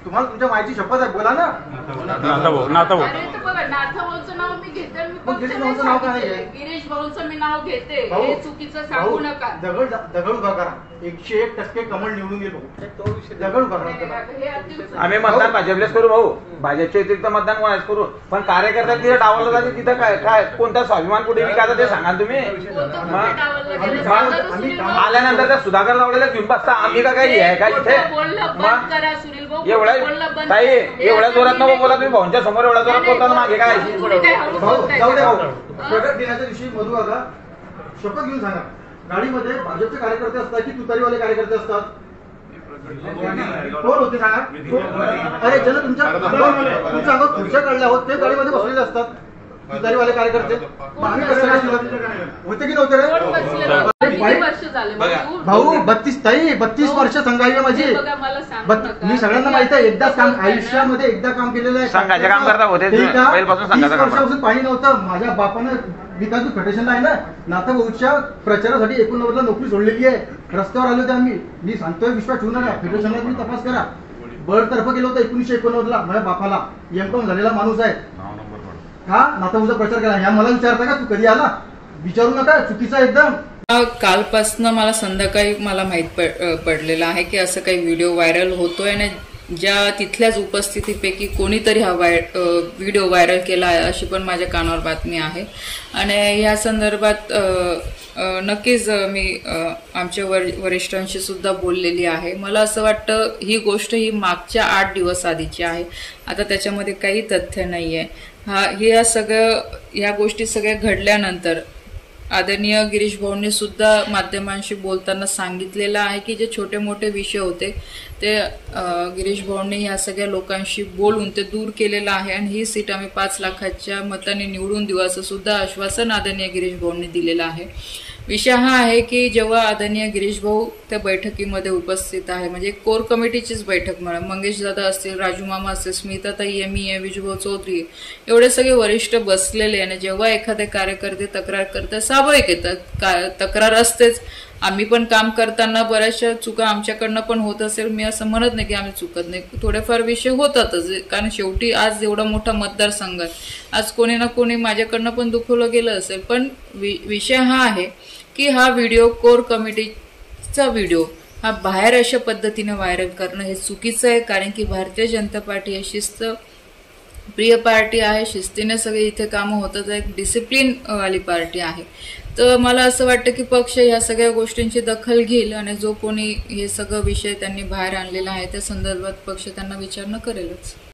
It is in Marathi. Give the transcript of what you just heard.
तुम्हाला तुमच्या मायची शपथ आहे, बोला ना. नाथा भाऊ अरे तर बघा, नाथा भाऊचं नाव मी घेते, मी मग गिरीश भाऊचं नाव काय आहे? गिरीश भाऊचं मी नाव घेते, भाऊ, हे चुकीचं सांगू नका. दगड उभा करा, 101% कमळ निवडून येईल भाऊ. दगड उभा करा. हे अतिशय आम्ही मतदान भाजपलेच करू भाऊ, भाजपच्या व्यतिरिक्त मतदान कोणाच करू, पण कार्यकर्ता तिथे डावलं जाते, तिथं काय काय कोणता स्वाभिमान कुठे विकायचा ते सांगा तुम्ही. आल्यानंतर त्या सुधाकर लावलेल्या घेऊन बसता आम्ही का काही आहे का इथे. एवढ्या ताई एवढ्या जोरात नको बोला तुम्ही, भाऊंच्या समोर एवढ्या जोरात बोलताना मागे काय. भाऊ जाऊ दे भाऊ. प्रगट दिनाच्या दिवशी मधू आता शपथ घेऊन सांगा, गाडीमध्ये भाजपचे कार्यकर्ते असतात की तुतारीवाले कार्यकर्ते असतात? कोण होते सांगा. अरे ज्यांना तुमच्या अंगावर खुर्च्या काढल्या आहोत ते गाडीमध्ये बसलेले असतात, तुतारीवाले कार्यकर्ते. होते की नव्हते रे भाऊ? 32 वर्ष संघाई माझी. मी सगळ्यांना माहित आहे, एकदाच काम आयुष्यामध्ये एकदा काम केलेलं आहे. संघाचे काम करता होते 30 वर्षापासून पाणी नव्हतं. माझ्या बापानं विकास फेडरेशनला आहे ना, नाथा भाऊच्या प्रचारासाठी 89 ला नोकरी सोडलेली आहे. रस्त्यावर आलो होते आम्ही. मी सांगतोय, विश्वास ठेवू नका, फेडरेशनला तुम्ही तपास करा. बळतर्फ गेलो होतं 1989 ला. माझ्या बापाला एमकॉम झालेला माणूस आहे. हा नाथा भाऊचा प्रचार केला. ह्या मला विचारता का तू कधी आला? विचारू नका, चुकीचा एकदम. कालपासनं मला संध्याकाळी माहीत पडलेलं आहे की असं काही व्हिडिओ व्हायरल होतोय आणि ज्या तिथल्याच उपस्थितीपैकी कोणीतरी हा व्हिडिओ व्हायरल केला आहे अशी पण माझ्या कानावर बातमी आहे. आणि या संदर्भात नक्कीच मी आमच्या वरिष्ठांशी सुद्धा बोललेली आहे. मला असं वाटतं ही गोष्ट ही मागच्या 8 दिवस आधीची आहे. आता त्याच्यामध्ये काही तथ्य नाही आहे. या गोष्टी सगळ्या घडल्यानंतर आदरणीय गिरीश भाऊंनी सुद्धा माध्यमांशी बोलताना सांगितलेलं आहे की जे छोटे मोठे विषय होते ते गिरीश भाऊंनी या सगळ्या लोकांशी बोलून ते दूर केलेलं आहे आणि ही सीट आम्ही 5 लाखाच्या मताने निवडून देऊ असं सुद्धा आश्वासन आदरणीय गिरीश भाऊंनी दिलेलं आहे. विषय हा आहे की जेव्हा आदरणीय गिरीश भाऊ त्या बैठकीमध्ये उपस्थित आहे, म्हणजे कोर कमिटीचीच बैठक म्हणा, मंगेश दादा असतील, राजू मामा असतील, स्मिताताई एमी आहे, विजूभाऊ चौधरी, एवढे सगळे वरिष्ठ बसलेले. आणि जेव्हा एखादे कार्यकर्ते तक्रार करतात, स्वाभाविक येतात, तक्रार असतेच. आम्ही पण काम करताना बऱ्याचशा चुका आमच्याकडनं पण होत असेल, मी असं म्हणत नाही की आम्ही चुकत नाही, थोडेफार विषय होतातच. कारण शेवटी आज एवढा मोठा मतदारसंघ आहे, आज कोणी ना कोणी माझ्याकडनं पण दुखवलं गेलं असेल. पण विषय हा आहे की हा व्हिडिओ, कोर कमिटीचा व्हिडिओ हा बाहेर अशा पद्धतीने व्हायरल करणं हे चुकीचं आहे. कारण की भारतीय जनता पार्टी ही शिस्त प्रिय पार्टी आहे, शिस्तीने सगळे इथे कामं होतात, एक डिसिप्लिन वाली पार्टी आहे. तर मला असं वाटतं की पक्ष ह्या सगळ्या गोष्टींची दखल घेईल आणि जो कोणी हे सगळं विषय त्यांनी बाहेर आणलेला आहे त्या संदर्भात पक्ष त्यांना विचारणा करेलच.